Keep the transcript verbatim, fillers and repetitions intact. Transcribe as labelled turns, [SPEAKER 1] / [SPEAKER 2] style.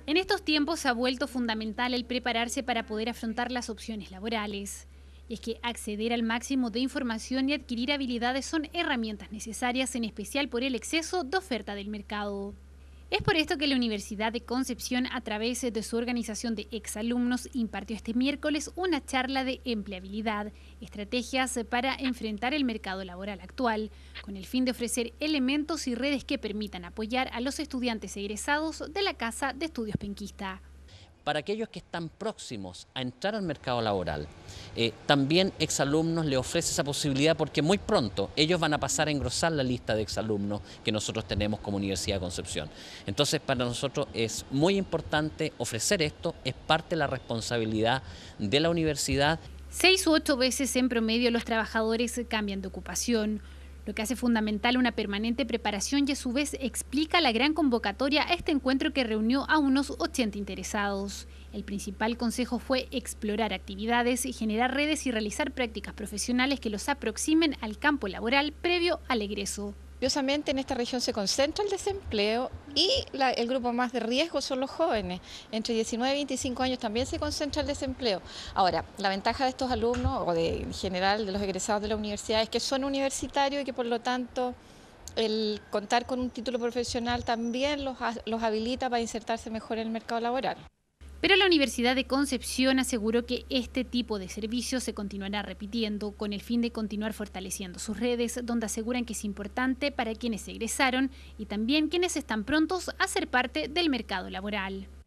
[SPEAKER 1] En estos tiempos se ha vuelto fundamental el prepararse para poder afrontar las opciones laborales. Y es que acceder al máximo de información y adquirir habilidades son herramientas necesarias, en especial por el exceso de oferta del mercado. Es por esto que la Universidad de Concepción, a través de su organización de exalumnos, impartió este miércoles una charla de empleabilidad, estrategias para enfrentar el mercado laboral actual, con el fin de ofrecer elementos y redes que permitan apoyar a los estudiantes egresados de la Casa de Estudios Penquista.
[SPEAKER 2] Para aquellos que están próximos a entrar al mercado laboral, eh, también exalumnos le ofrece esa posibilidad porque muy pronto ellos van a pasar a engrosar la lista de exalumnos que nosotros tenemos como Universidad de Concepción. Entonces, para nosotros es muy importante ofrecer esto, es parte de la responsabilidad de la universidad.
[SPEAKER 1] Seis u ocho veces en promedio los trabajadores cambian de ocupación, lo que hace fundamental una permanente preparación y a su vez explica la gran convocatoria a este encuentro que reunió a unos ochenta interesados. El principal consejo fue explorar actividades, generar redes y realizar prácticas profesionales que los aproximen al campo laboral previo al egreso.
[SPEAKER 3] Curiosamente, en esta región se concentra el desempleo y la, el grupo más de riesgo son los jóvenes. Entre diecinueve y veinticinco años también se concentra el desempleo. Ahora, la ventaja de estos alumnos, o de, en general de los egresados de la universidad, es que son universitarios y que por lo tanto el contar con un título profesional también los, los habilita para insertarse mejor en el mercado laboral.
[SPEAKER 1] Pero la Universidad de Concepción aseguró que este tipo de servicios se continuará repitiendo con el fin de continuar fortaleciendo sus redes, donde aseguran que es importante para quienes egresaron y también quienes están prontos a ser parte del mercado laboral.